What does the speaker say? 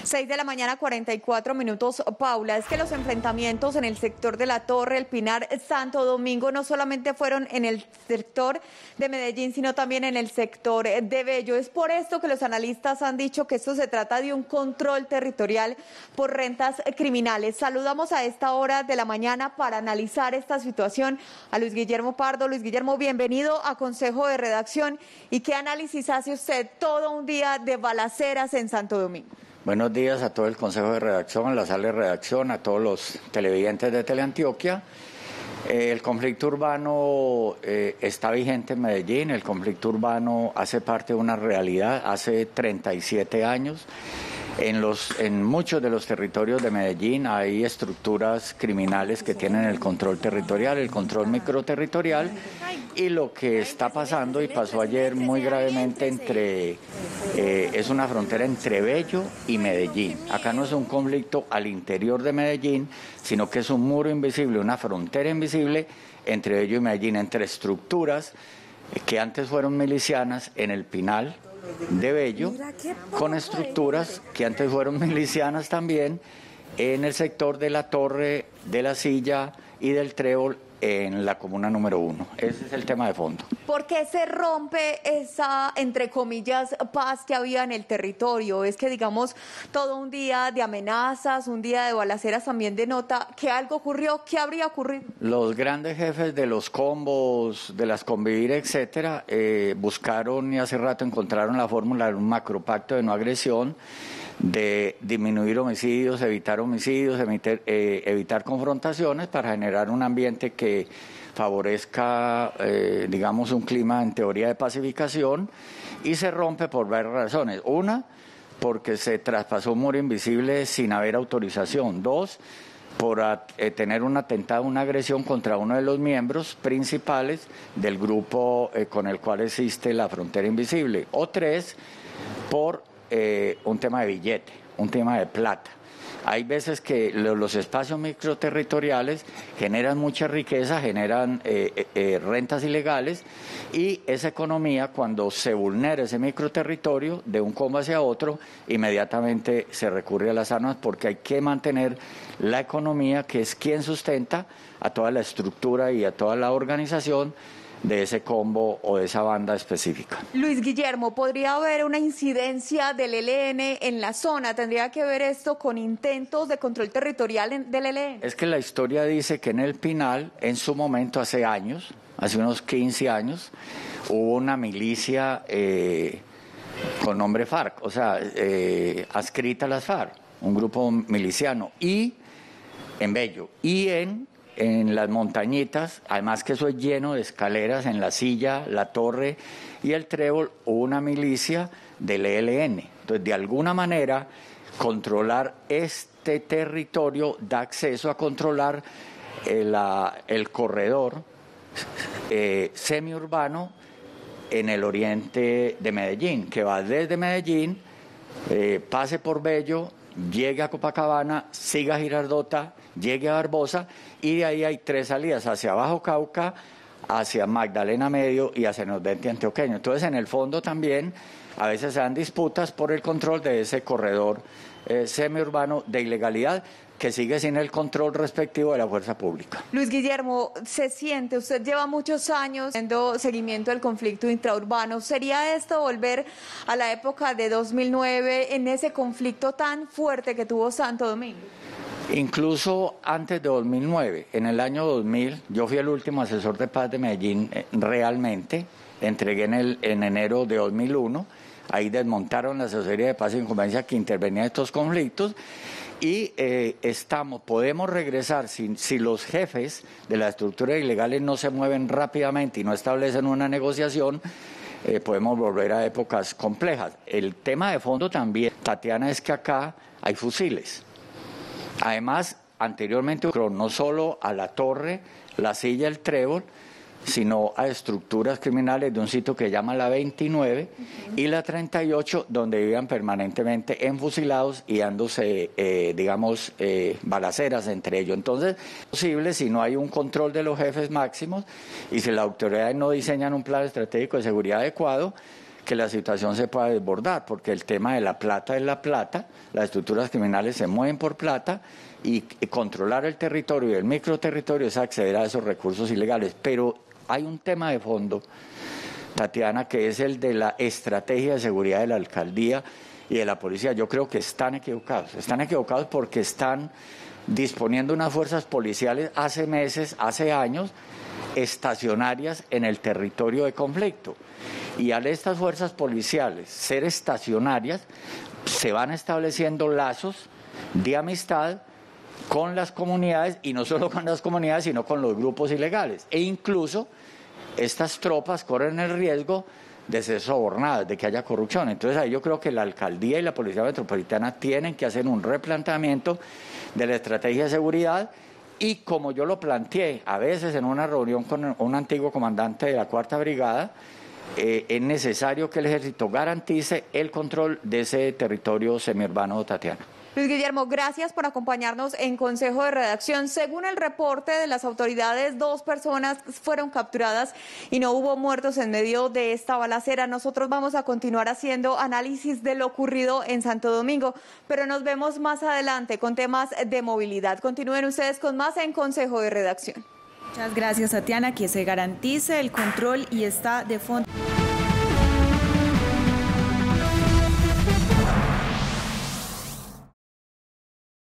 6 de la mañana, 44 minutos. Paula, es que los enfrentamientos en el sector de La Torre, El Pinar, Santo Domingo, no solamente fueron en el sector de Medellín, sino también en el sector de Bello. Es por esto que los analistas han dicho que esto se trata de un control territorial por rentas criminales. Saludamos a esta hora de la mañana para analizar esta situación a Luis Guillermo Pardo. Luis Guillermo, bienvenido a Consejo de Redacción. ¿Y qué análisis hace usted todo un día de balaceras en Santo Domingo? Buenos días a todo el Consejo de Redacción, a la sala de redacción, a todos los televidentes de Teleantioquia. El conflicto urbano está vigente en Medellín, el conflicto urbano hace parte de una realidad hace 37 años. En muchos de los territorios de Medellín hay estructuras criminales que tienen el control territorial, el control microterritorial, y lo que está pasando y pasó ayer muy gravemente es una frontera entre Bello y Medellín. Acá no es un conflicto al interior de Medellín, sino que es un muro invisible, una frontera invisible entre Bello y Medellín, entre estructuras que antes fueron milicianas en el Pinal de Bello, con estructuras que antes fueron milicianas también en el sector de La Torre, de La Silla y del Trébol en la comuna número 1. Ese es el tema de fondo. ¿Por qué se rompe esa, entre comillas, paz que había en el territorio? Es que, digamos, todo un día de amenazas, un día de balaceras también denota que algo ocurrió. ¿Qué habría ocurrido? Los grandes jefes de los combos, de las convivir, etcétera, buscaron y hace rato encontraron la fórmula de un macropacto de no agresión, de disminuir homicidios, evitar confrontaciones para generar un ambiente que favorezca, digamos, un clima en teoría de pacificación, y se rompe por varias razones. Una, porque se traspasó un muro invisible sin haber autorización. Dos, por tener un atentado, una agresión contra uno de los miembros principales del grupo con el cual existe la frontera invisible. O tres, por un tema de billete, un tema de plata. Hay veces que los espacios microterritoriales generan mucha riqueza, generan rentas ilegales, y esa economía, cuando se vulnera ese microterritorio de un combo hacia otro, inmediatamente se recurre a las armas, porque hay que mantener la economía, que es quien sustenta a toda la estructura y a toda la organización de ese combo o de esa banda específica. Luis Guillermo, ¿podría haber una incidencia del ELN en la zona? ¿Tendría que ver esto con intentos de control territorial del ELN? Es que la historia dice que en el Pinal, en su momento, hace años, hace unos 15 años, hubo una milicia con nombre FARC, o sea, adscrita a las FARC, un grupo miliciano, y en Bello, y en las montañitas, además que eso es lleno de escaleras, en La Silla, La Torre y el Trébol, hubo una milicia del ELN. Entonces, de alguna manera, controlar este territorio da acceso a controlar el corredor semiurbano en el oriente de Medellín, que va desde Medellín, pase por Bello, llegue a Copacabana, siga a Girardota, llegue a Barbosa, y de ahí hay tres salidas: hacia Bajo Cauca, hacia Magdalena Medio y hacia el nordeste antioqueño. Entonces, en el fondo también a veces se dan disputas por el control de ese corredor semiurbano de ilegalidad, que sigue sin el control respectivo de la fuerza pública. Luis Guillermo, se siente, usted lleva muchos años haciendo seguimiento del conflicto intraurbano. ¿Sería esto volver a la época de 2009, en ese conflicto tan fuerte que tuvo Santo Domingo? Incluso antes de 2009, en el año 2000, yo fui el último asesor de paz de Medellín realmente, entregué en enero de 2001, ahí desmontaron la asesoría de paz y convivencia que intervenía en estos conflictos, y podemos regresar si los jefes de las estructuras ilegales no se mueven rápidamente y no establecen una negociación. Podemos volver a épocas complejas. El tema de fondo también, Tatiana, es que acá hay fusiles. Además, anteriormente, no solo a La Torre, La Silla, el Trébol, sino a estructuras criminales de un sitio que se llama la 29 y la 38, donde vivían permanentemente enfusilados y dándose, balaceras entre ellos. Entonces, es posible, si no hay un control de los jefes máximos y si las autoridades no diseñan un plan estratégico de seguridad adecuado, que la situación se pueda desbordar, porque el tema de la plata es la plata, las estructuras criminales se mueven por plata y controlar el territorio y el microterritorio es acceder a esos recursos ilegales. Pero hay un tema de fondo, Tatiana, que es el de la estrategia de seguridad de la alcaldía y de la policía. Yo creo que están equivocados porque están disponiendo unas fuerzas policiales hace meses, hace años, estacionarias en el territorio de conflicto. Y al estas fuerzas policiales ser estacionarias, se van estableciendo lazos de amistad con las comunidades, y no solo con las comunidades, sino con los grupos ilegales. E incluso estas tropas corren el riesgo de ser sobornadas, de que haya corrupción. Entonces ahí yo creo que la alcaldía y la policía metropolitana tienen que hacer un replanteamiento de la estrategia de seguridad. Y como yo lo planteé a veces en una reunión con un antiguo comandante de la 4ª Brigada, es necesario que el ejército garantice el control de ese territorio semiurbano, Tatiana. Luis Guillermo, gracias por acompañarnos en Consejo de Redacción. Según el reporte de las autoridades, 2 personas fueron capturadas y no hubo muertos en medio de esta balacera. Nosotros vamos a continuar haciendo análisis de lo ocurrido en Santo Domingo, pero nos vemos más adelante con temas de movilidad. Continúen ustedes con más en Consejo de Redacción. Muchas gracias, Tatiana. Que se garantice el control y está de fondo.